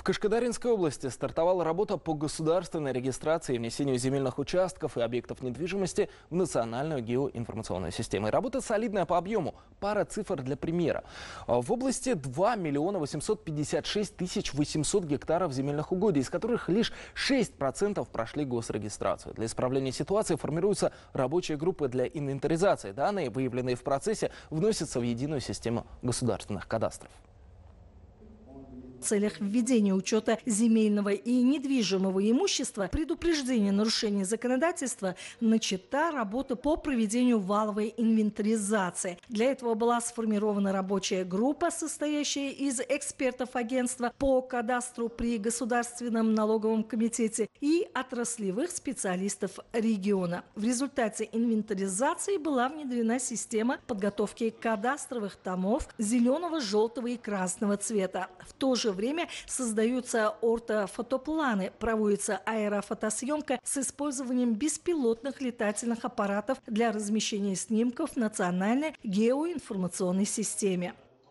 Кашкадаринской области стартовала работа по государственной регистрации и внесению земельных участков и объектов недвижимости в национальную геоинформационную систему. И работа солидная по объему. Пара цифр для примера. В области 2 856 800 гектаров земельных угодий, из которых лишь 6% прошли госрегистрацию. Для исправления ситуации формируются рабочие группы для инвентаризации. Данные, выявленные в процессе, вносятся в единую систему государственных кадастров. В целях введения учета земельного и недвижимого имущества, предупреждения нарушений законодательства, начата работа по проведению валовой инвентаризации. Для этого была сформирована рабочая группа, состоящая из экспертов агентства по кадастру при Государственном налоговом комитете и отраслевых специалистов региона. В результате инвентаризации была внедрена система подготовки кадастровых томов зеленого, желтого и красного цвета. В то же время создаются ортофотопланы, проводится аэрофотосъемка с использованием беспилотных летательных аппаратов для размещения снимков в национальной геоинформационной системе.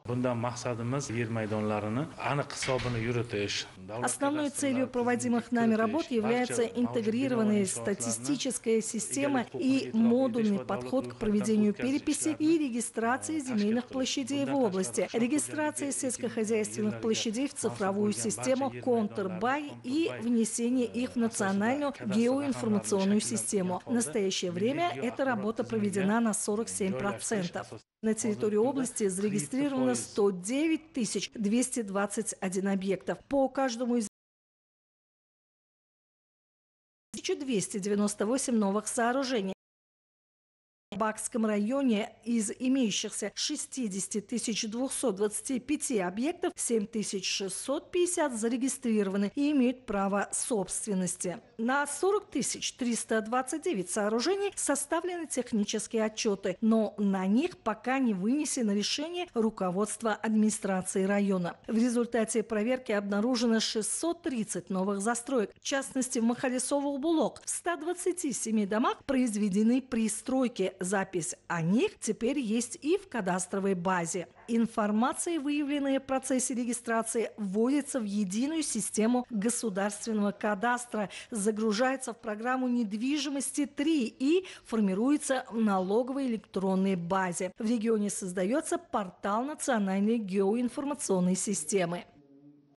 Основной целью проводимых нами работ является интегрированная статистическая система и модульный подход к проведению переписи и регистрации земельных площадей в области, регистрация сельскохозяйственных площадей в цифровую систему Контур-Бай и внесение их в национальную геоинформационную систему. В настоящее время эта работа проведена на 47%. На территории области зарегистрировано 109 221 объектов. По каждому из 1298 новых сооружений. В Бакском районе из имеющихся 60 225 объектов 7650 зарегистрированы и имеют право собственности. На 40 329 сооружений составлены технические отчеты, но на них пока не вынесено решение руководства администрации района. В результате проверки обнаружено 630 новых застроек. В частности, в Махалесово-Булок в 127 домах произведены пристройки. Запись о них теперь есть и в кадастровой базе. Информация, выявленная в процессе регистрации, вводится в единую систему государственного кадастра, загружается в программу недвижимости 3 и формируется в налоговой электронной базе. В регионе создается портал национальной геоинформационной системы.